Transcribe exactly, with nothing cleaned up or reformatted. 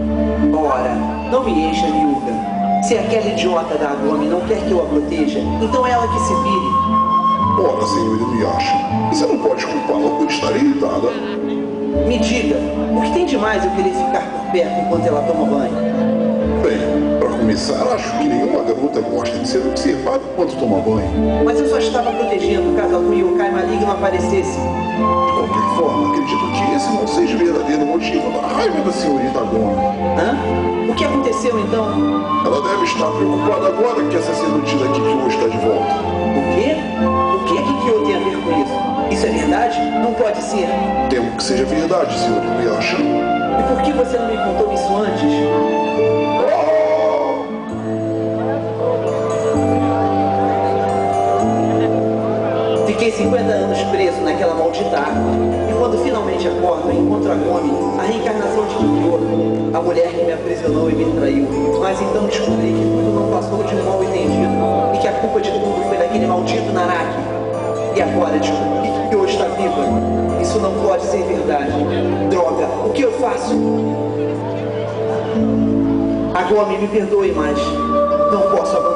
Ora, não me encha, Ryuga. Se aquela idiota da Agome não quer que eu a proteja, então ela que se vire. Ora, senhor Inuyasha, você não pode culpá-la por estar irritada. Me diga, o que tem de mais eu querer ficar por perto enquanto ela toma banho? Bem, para começar, acho que nenhuma garota gosta de ser observada enquanto toma banho. Mas eu só estava protegendo caso algum yokai maligno aparecesse. De qualquer forma, acredito que esse não seja o verdadeiro motivo da raiva da senhorita Agome. Hã? O que aconteceu então? Ela deve estar preocupada agora que a sacerdotisa Kikyo está de volta. O quê? O que é que Kikyo tem a ver com isso? Isso é verdade? Não pode ser. Temo que seja verdade, senhor Inuyasha. E por que você não me contou isso antes? Fiquei cinquenta anos preso naquela maldita água. E quando finalmente acordo, encontro a Agome, a reencarnação de Kikyo, a mulher que me aprisionou e me traiu. Mas então descobri que tudo não passou de um mal entendido e que a culpa de tudo foi daquele maldito Naraki. E agora descobri que Kikyo está viva. Isso não pode ser verdade. Droga, o que eu faço? Agome, me perdoe, mas não posso abandonar.